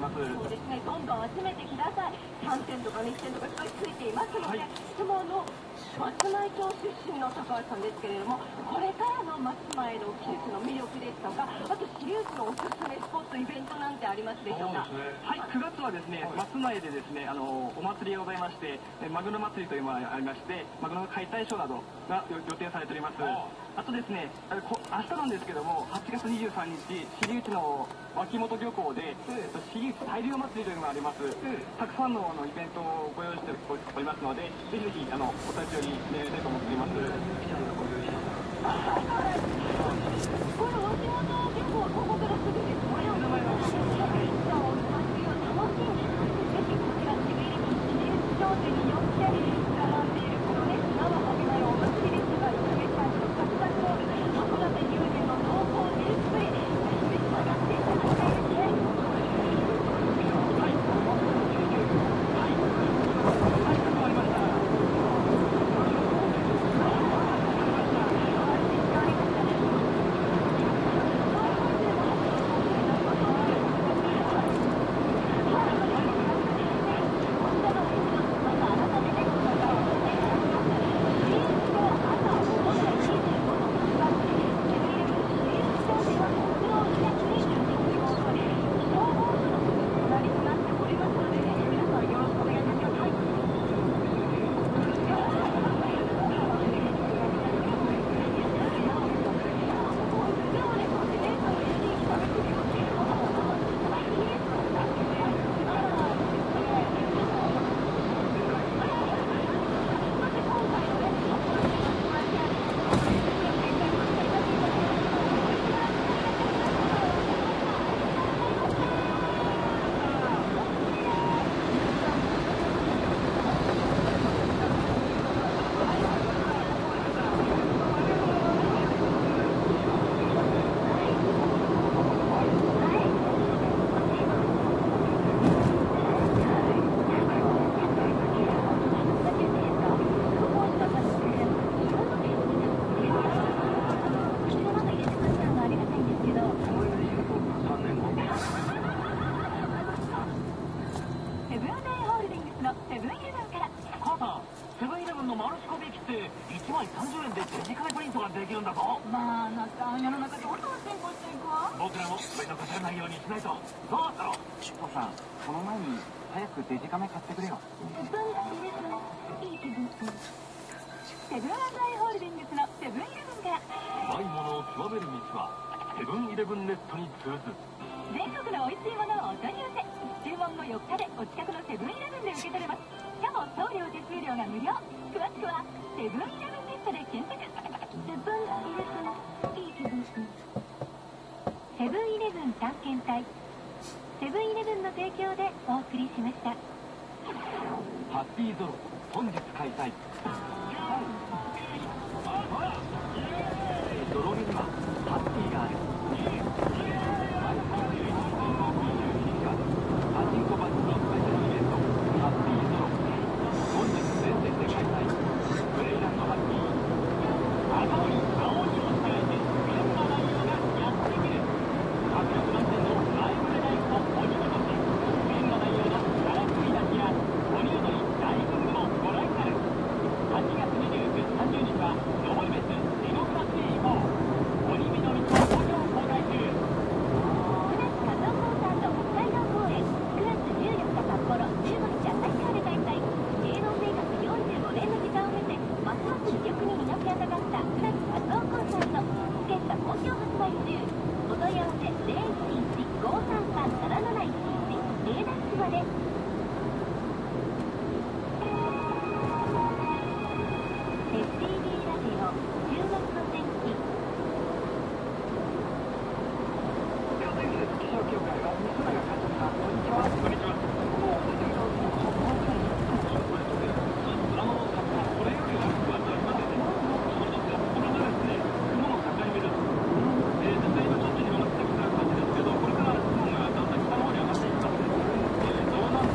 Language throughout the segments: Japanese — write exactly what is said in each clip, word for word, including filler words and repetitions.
ます。 そうですね、どんどん集めてください。さんてんとかにてんとかいっぱいついていますので、はい、質問の松前町出身の高橋さんですけれども、これからの松前の季節の魅力ですとか、あと私立のおすすめスポットイベントなんてありますでしょうか。 はい、くがつはですね、松前でですね、あのお祭りがございまして、マグロ祭りというのがありまして、マグロの解体ショーなどが予定されております。あとですね、こ明日なんですけども、はちがつにじゅうさんにち、私立の脇本漁港で、私立大漁祭りというのがあります。たくさんのあのイベントをご用意しておりますので、ぜひぜひあのお立ち寄り願いたいと思っております。 この脇本漁港はここからすぐですね。お名前は。じゃあお祭りを楽しんで、ぜひこちらしびれに私立商店によって並んでいるこのね、生はびないお祭りですが、いっかげつのカツカツボール、函館牛乳の濃厚ミルクプリン、ぜひぜひ上がっていただきたいですね。まあ、なんか世の中どんどん進歩していくわ。 僕らも目のかからないようにしないと。どうだろう。お父さん、この前に早くデジカメ買ってくれよ。 いい気分。セブン&アイ・ホールディングスのセブンイレブンから。 うまいものを極める道はセブンイレブンネットに通ず。 全国の美味しいものをお取り寄せ。注文後よっかでお近くのセブンイレブンで受け取れます。しかも送料手数料が無料。詳しくはセブンイレブンネットで検索。セブンイレブン、いい気分。セブンイレブン探検隊。セブンイレブンの提供でお送りしました。 ハッピーゾロ本日開催。ゾロ目にはハッピーがある。パチンコバッジのスペシャルイベントハッピーゾロ本日全線で開催。プレイランドハッピー頭に青いを伝えて現場内容がやってくる。迫力満点のライブでライブと鬼ごとし現場内容のからくり出しや鬼踊り大群もご覧になる。はちがつにじゅうく、さんじゅうにちは登別地獄祭り以降鬼緑と東京公開中。 くがつ加藤コンサート北海道公演。くがつじゅうよっか札幌、じゅうごにち旭川で開催。芸能生活よんじゅうごねんの時間を経てますます魅力に磨き上がったくがつ加藤コンサート。チケット好評発売中。お問い合わせゼロいちいち ごさんさん なななないちいち エーダックスまで。エスティーディー ラジオ週末の天気。 気象協会は西永和樹さん、こんにちは。こんにちは。もう出てるのドラマの作家、これよりは詳しくありませんね。そうですが、これがですね、雲の境目です。えー、実際今ちょっと広がってきた感じですけど、これから雲がだんだん北の方に上がっていきますね。えー、道南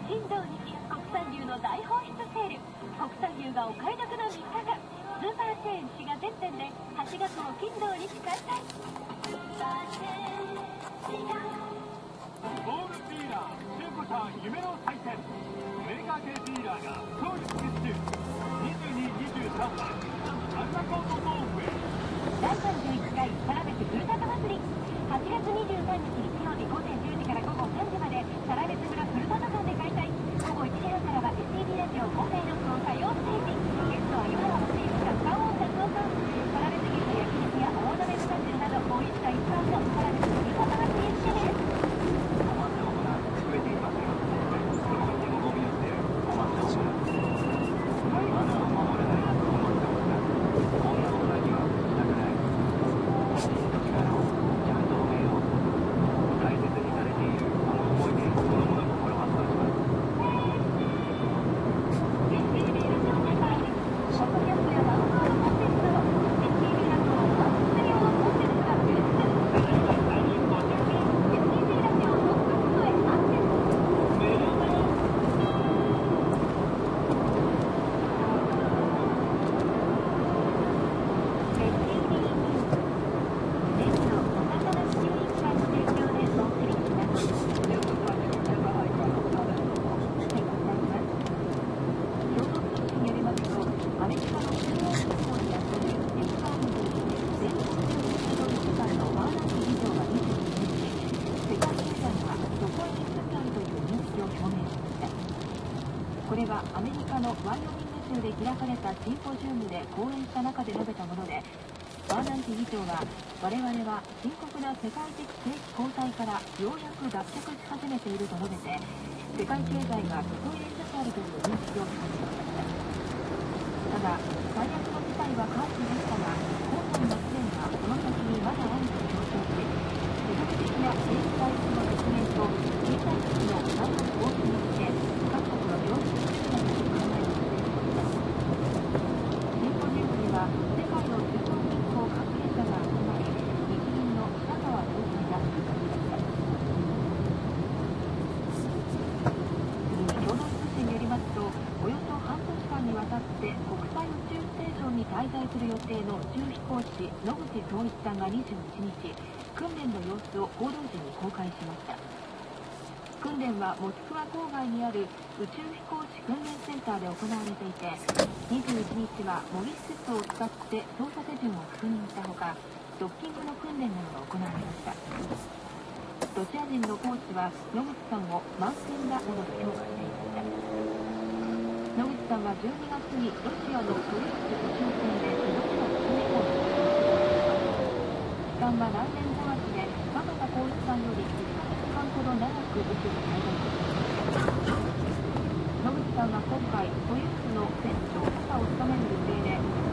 金土日国産牛の大放出セール。国産牛がお買い得なみっかかん。スーパーチェーン滋賀全店ではちがつも金土日開催。スーパーチェーン滋賀。 ボールディーラー中古車夢の祭典。メーカー系ディーラーが当日決中。にじゅうに、にじゅうさんはアルナコートボーンへ。 だいさんじゅういっかいサラベスふるさと祭り。はちがつにじゅうさんにち日曜日ごぜんじゅうじからごごさんじまでサラベス村ふるさと館で開催。ごごいちじはんからは エスティービー ラジオ公開録音歌謡ステージ。ゲストは岩原正幸が歌王達夫さん。サラベス牛の焼肉や大鍋豚汁などおいしさいっぱいのサラベスふるさと祭りへ来てね。 お祭りが増えていますよ。その時もゴミを捨てるお祭りがマナーを守れないと思ってますが、こんな大人にはしたくない。写真と違うちゃんと埋めよう。大切にされているこの思い出そのもの心を発動します。 エスティービー ラジオメンバーにポッドキャストやダウンロードコンテンツなど エスティービー ラジオを満喫するようなコンテンツが充実。 エスティービー ラジオのトップへアクセス。これはアメリカのワイオミング州で開かれたシンポジウムで講演した中で述べたもので、バーナンキ議長は我々は深刻な世界的景気後退からようやく脱却し始めていると述べて、世界経済が底入れつつあるという認識を示しました。ただ最悪の事態は回避でしたが、今回の試練はその先にまだあると強調し、持続的な景気回復の実現と経済危機の再発防止に向け各国の協力するなどと考えを示しました。シンポジウムには世界の中央銀行関係者が集まり、日銀の北川総裁が出席しました。次に共同通信によりますと、およそ半年間にわたって国際宇宙ステーションに滞在する予定の宇宙飛行士野口聡一さんがにじゅういちにち、訓練の様子を報道陣に公開しました。訓練はモスクワ郊外にある宇宙飛行士訓練センターで行われていて、にじゅういちにちは模擬施設を使って操作手順を確認したほか、ドッキングの訓練などが行われました。ロシア人のコーチは野口さんをマウンテンだなどと評価していました。野口さんはじゅうにがつにロシアのソユーズ宇宙船でロシア宇宙飛行に参加します。期間は来年ごがつで、若田光一さんよりいっかげつかんほど長く宇宙に滞在する予定です。野口さんは今回ソユーズの船長補佐を務める予定で、